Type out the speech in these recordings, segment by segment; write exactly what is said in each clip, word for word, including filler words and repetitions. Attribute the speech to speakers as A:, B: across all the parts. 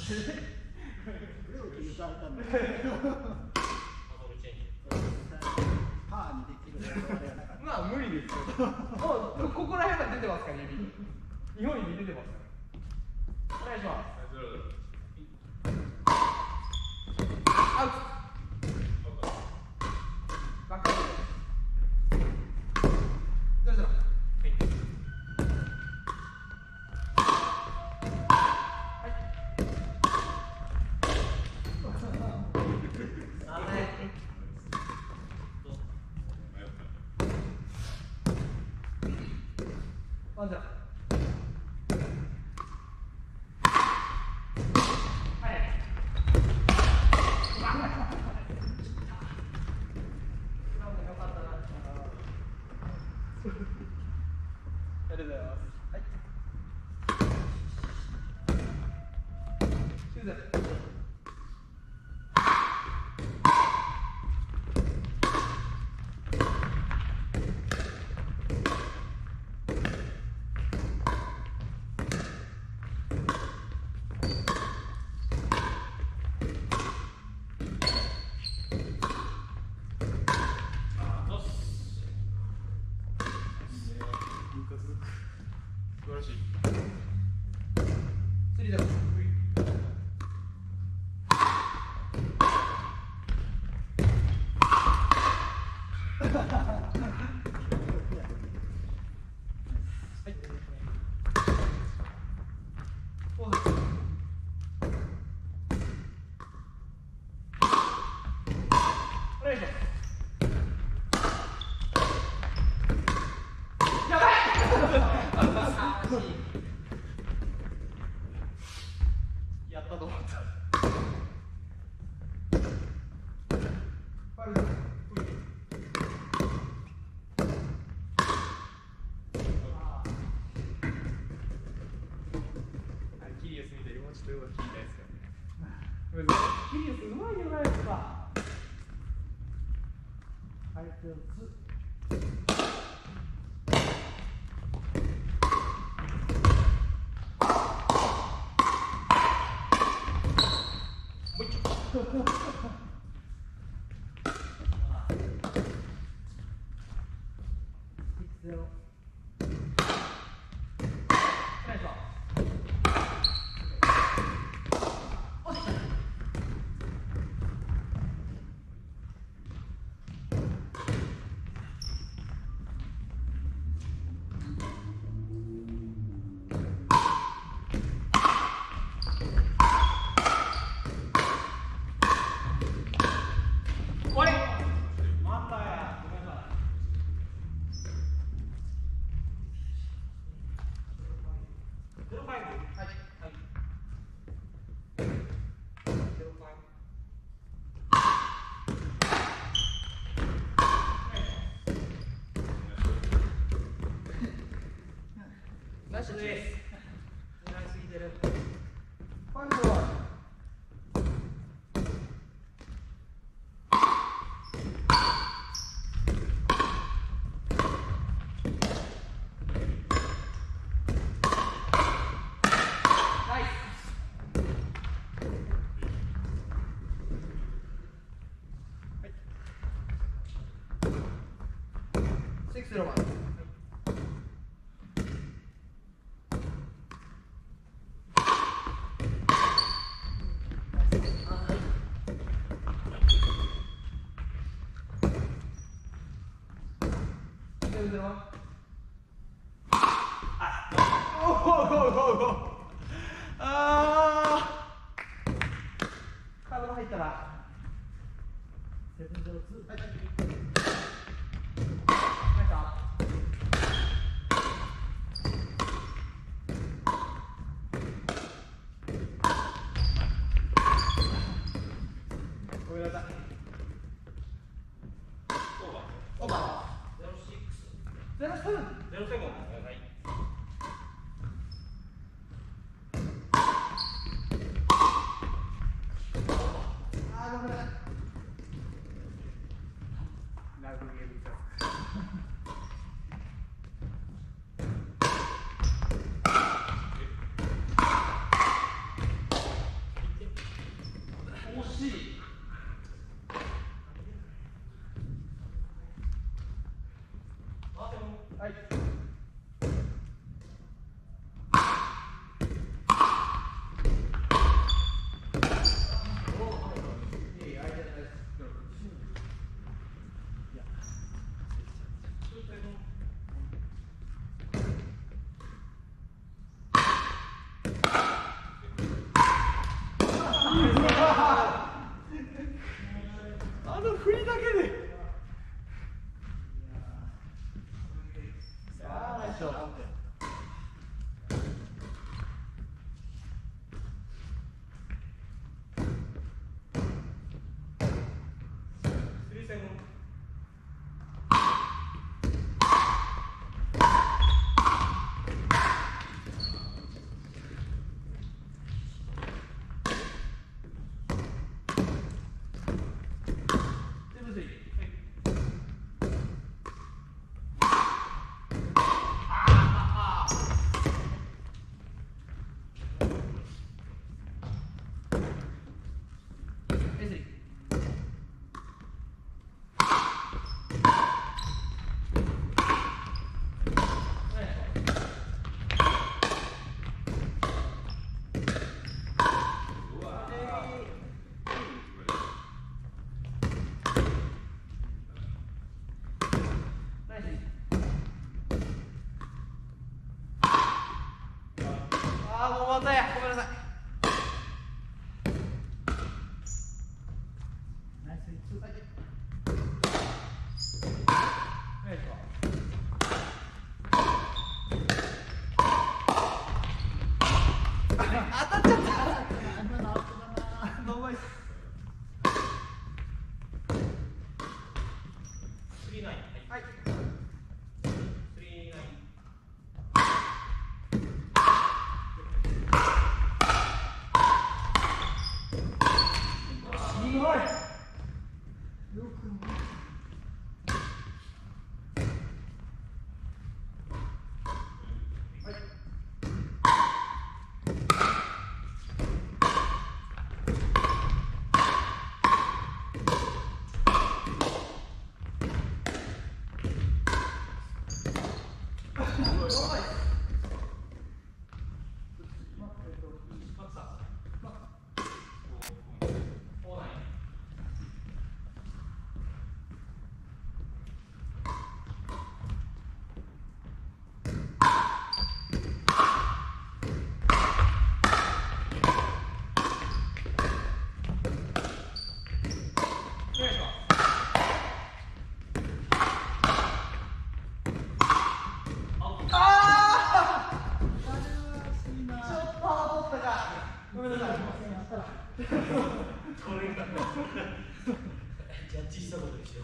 A: パーにできるあれはなかった。
B: まあ無理ですよ。もうここら辺まで出てますから指。日本指出てますから。お願いします。アウト。バックアウト。ゼロゼロ。はい。ワンゼロ。はい。よかったな。ありがとうございます。はい。きゅうゼロ。素晴らしい。スリーゼロ。はい。ポーズ。お願いします。やばい。やったと思った。キリウスみたいにもうちょっとよく聞きたいですよね。キリウスうまいじゃないですか。はい、四つ。もう一丁。ゼロ。お願いします。ナイスです。狙いすぎてる。ファイブは。ナイス。はい。シックスゼロワン。あー、カードが入ったらセブンゼロツー。はい。入った。ごめんなさい。オーバー。ゼロシックス。ゼロセブン。ゼロセブン。はい。 あの振りだけで。さあ、ナイスショット。あー、もうまたや、ごめんなさい。
A: ナイスリツー。
B: 当たっちゃった。ノーバイス。スリーナイン。はい。スリーナイン。すごい。よく。ごめんなさい。これがジャッジしたことでしょ。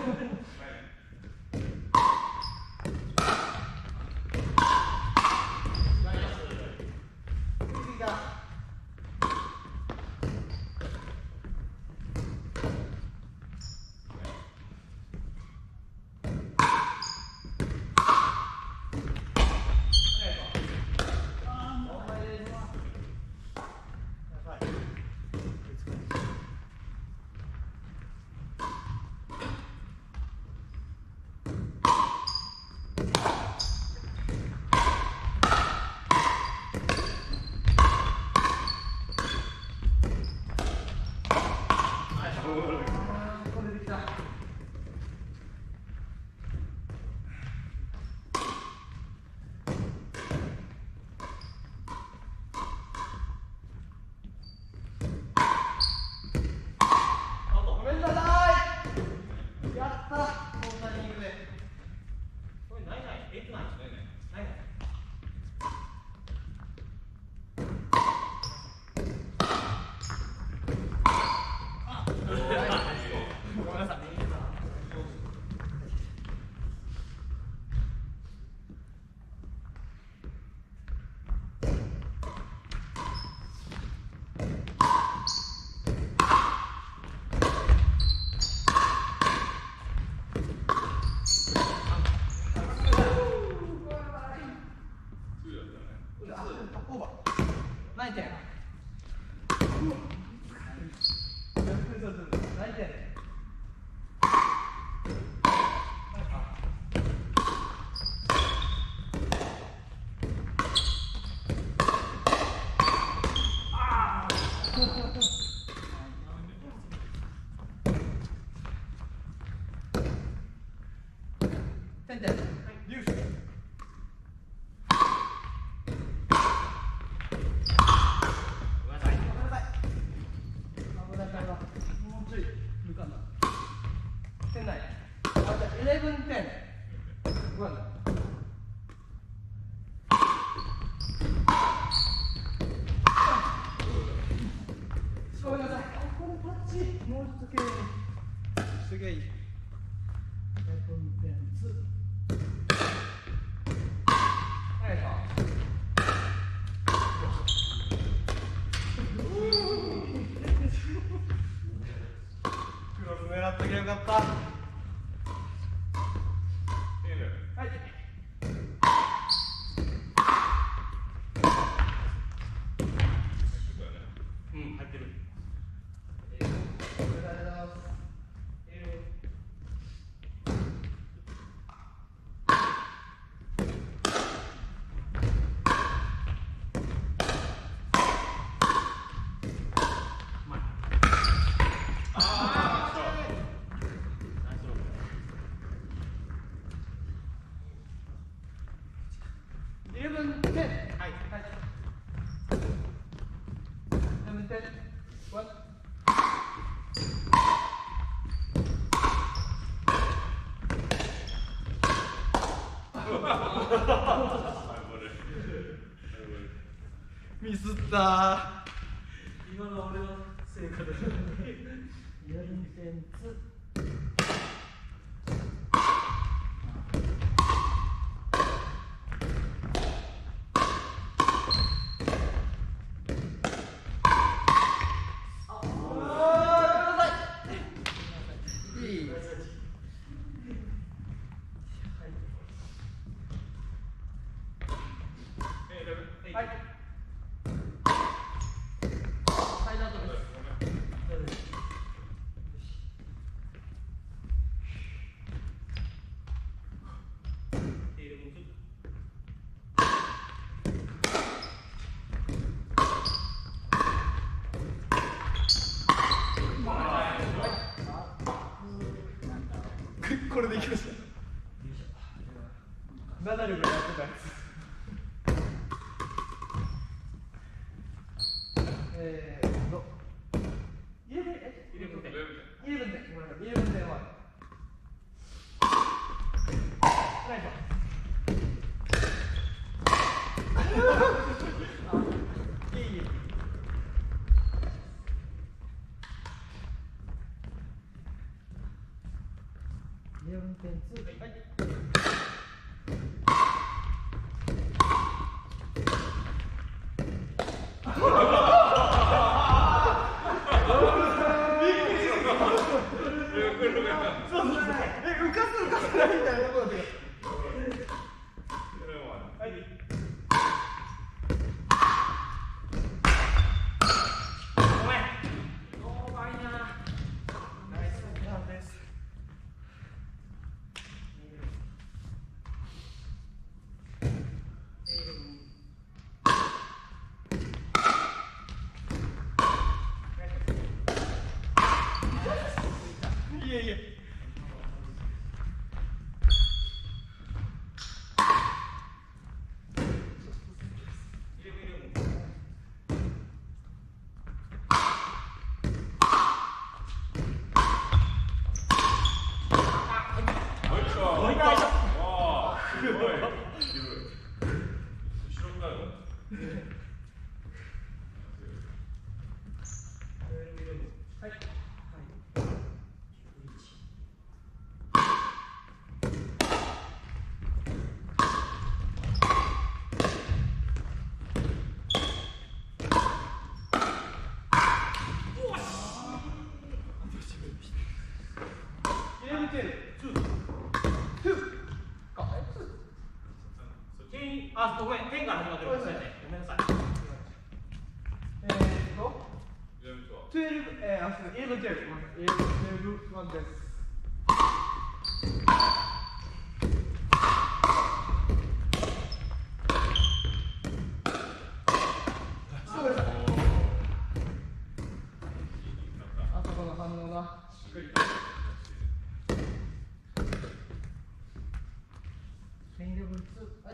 B: 何点？何点？点点。優勝。 ブンテンワン。ごめんなさい。このタッチもうちょっときれいに。すげえいい。セブンテンツ。お願いします。クロス狙っときゃよかった。はい。うん、入ってる。イレブンテン。はい。はい。イレブンテン。ワン。ミスったー。今の俺の成果だ。イレブンテンツ。はい。サイドアウトです。これでいきました。なな力やってたやつ。えーっと、イレブン、え、イレブンテン、イレブンテン、ごめんなさい、イレブンテンは。お願いします。いいいい。イレブンテンツー、はい。いえいえ。はい。あ、ごめん、ペンから始まってる。ごめんなさい。えーっと、じゅうに、えー、あ、すみません、じゅういち、じゅういち、じゅういち、ワンです。あそこの反応だ。ペンレブルツー、はい。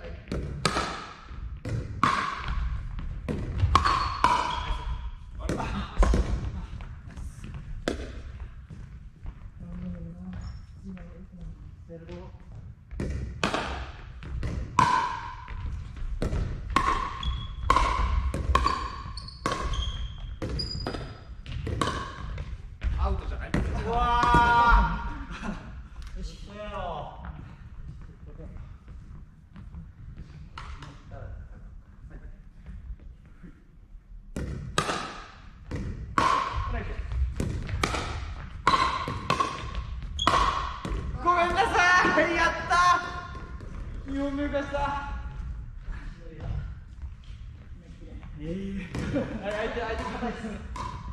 B: を目指したええー、相手相手硬いですね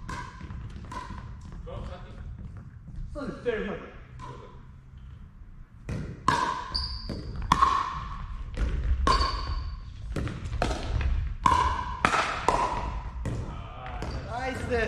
B: そうです、じゃあまずナイスです。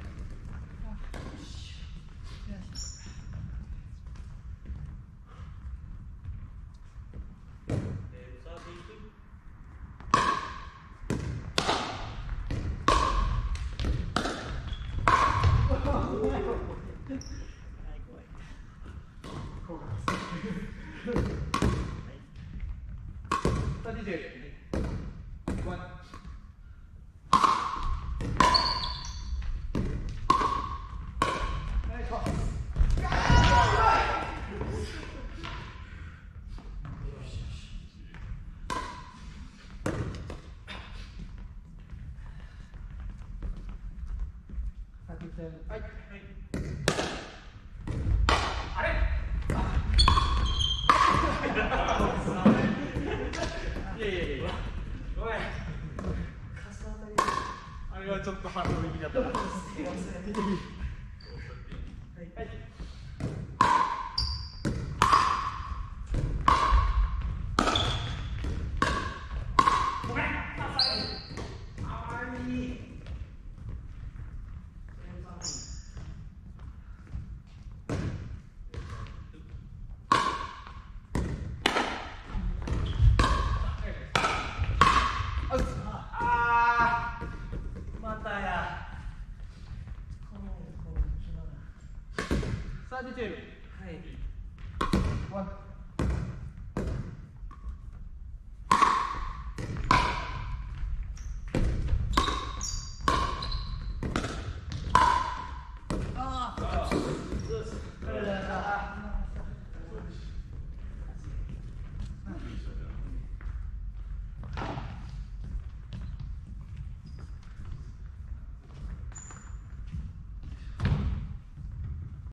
B: はい。あれ？いやいやいや。ごめん。あれはちょっとハードル気だったな。はい。はい。ごめん。甘い。あーまたや。さあ出てる。